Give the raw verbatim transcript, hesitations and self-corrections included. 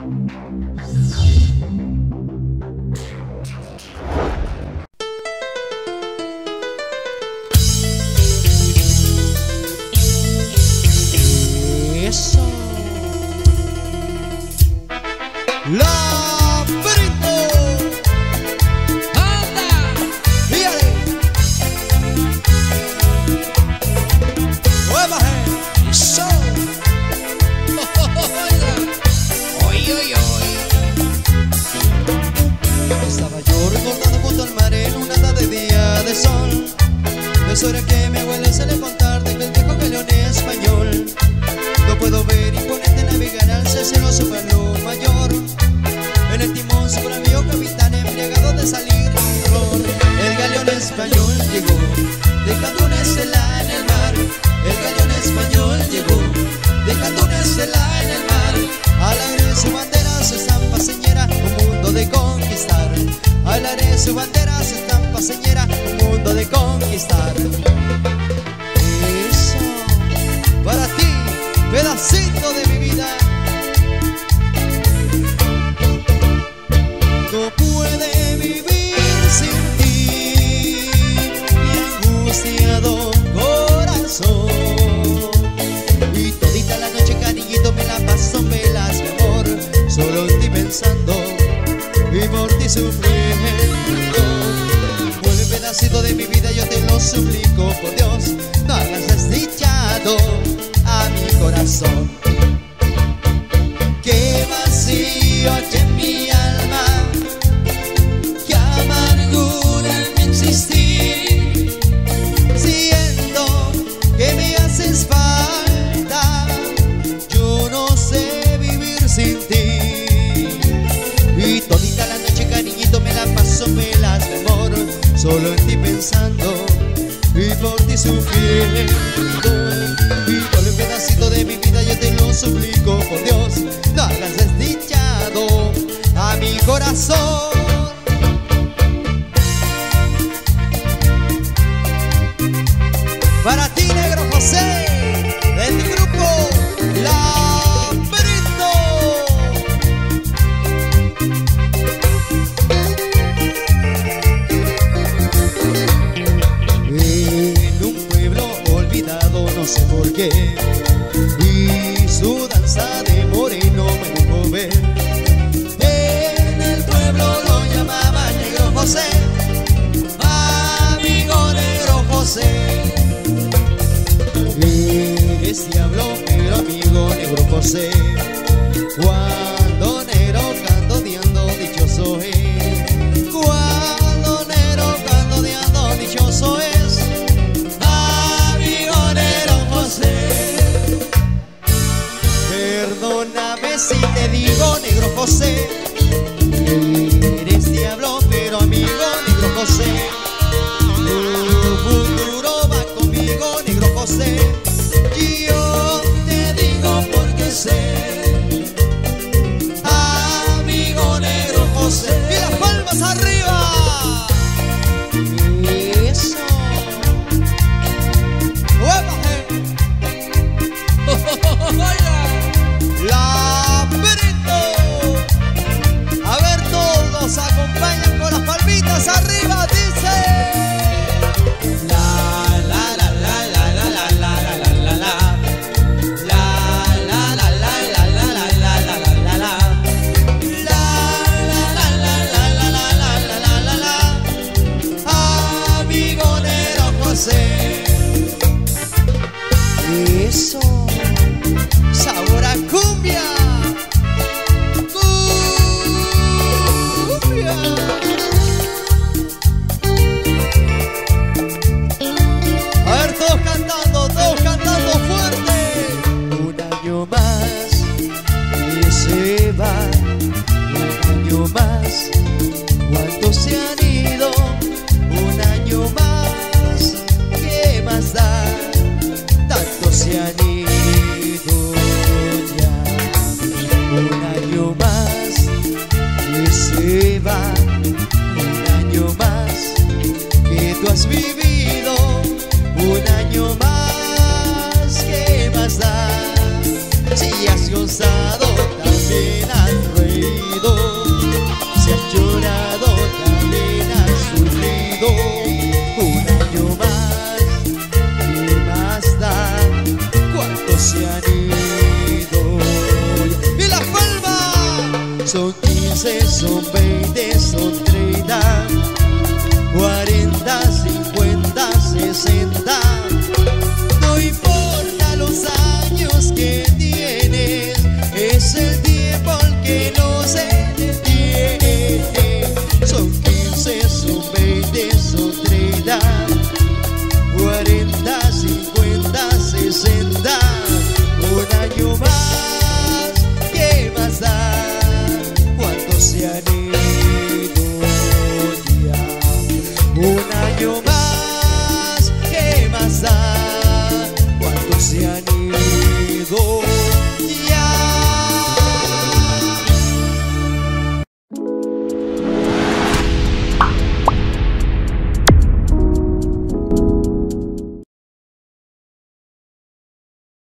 Eso. Lamberito. Anda. Fíjate. Muévase. Eso. Oy, oy, oy. Estaba yo recordando junto al mar en una tarde de día de sol. Es hora que mi abuelo se le contar de que el viejo galeón español no puedo ver imponente navegar al cesero su valor mayor. En el timón su bravío capitán embriagado de salir error. El galeón español llegó, dejando una estela en el mar. El galeón español llegó, dejando una estela en el mar. Al aire su bandera, su estampa señera, un mundo de conquistar. Al aire su bandera, su estampa señera, un mundo de conquistar. Eso, para ti, pedacito de mi vida. No puede vivir sin ti, mi angustiado corazón. Y todita la noche, cariñito, me la paso en velas, mi amor, solo en ti pensando y por ti sufriendo. Vuelve pedacito de mi vida, yo te lo suplico, por Dios, no hagas desdichado a mi corazón. Qué vacío hay en mi alma, qué amargura en mi existir. Siento que me haces falta, yo no sé vivir sin ti. Y todita la noche, cariñito, me la paso en velas, mi amor, solo en ti pensando y por ti sufriendo. Y por un pedacito de mi vida yo te lo suplico, por Dios, no hagas desdichado a mi corazón. Para ti, Negro José, de mi grupo Lamberito. En un pueblo olvidado, no sé por qué, y su danza de moreno me dejó ver. En el pueblo lo llamaban Negro José, amigo Negro José. Eres diablo, pero amigo Negro José. Cuando negro candoneando dichoso es, cuando negro candoneando dichoso es, amigo Negro José. Perdóname si te digo, Negro José, eres diablo, pero amigo Negro José. Tu futuro va conmigo, Negro José. Yo te digo porque sé, amigo Negro José. Y las palmas arriba. Eso. Lamberito. A ver, todos acompañan con las palmitas arriba, dice. Eso, sabor a cumbia, cumbia. A ver, todos cantando, todos cantando fuerte. Un año más y se va, un año más. ¿Cuántos se han ido? Un año más, ¿qué más da? Tantos se han ido ya. Un año más que se va, un año más que tú has vivido, un año más, ¿qué más da? Si has gozado también al ruedo. Son quince, son veinte, son treinta, cuarenta, cincuenta, sesenta.